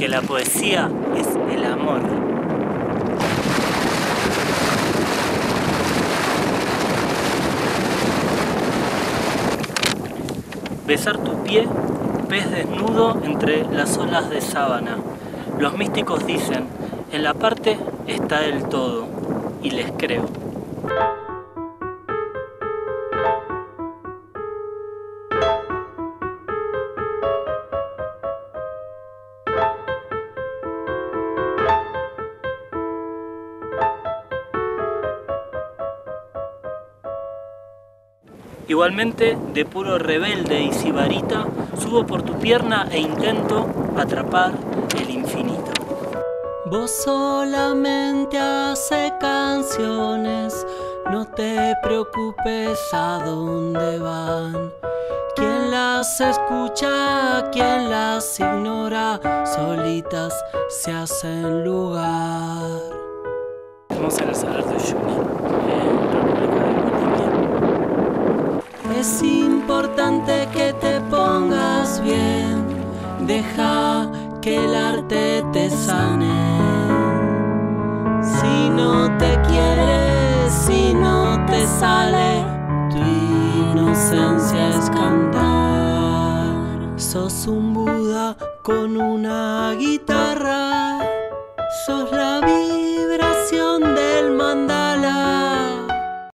porque la poesía es el amor. Besar tu pie, pez desnudo entre las olas de sábana. Los místicos dicen, en la parte está el todo, y les creo. Igualmente, de puro rebelde y sibarita, subo por tu pierna e intento atrapar el infinito. Vos solamente haces canciones, no te preocupes a dónde van. Quien las escucha, quien las ignora, solitas se hacen lugar. Estamos en el Salar de Uyuni, en República de Bolivia. Es importante que te pongas bien, deja que el arte te sane. Si no te quieres, si no te sale, tu inocencia es cantar. Sos un Buda con una guitarra, sos la vibración de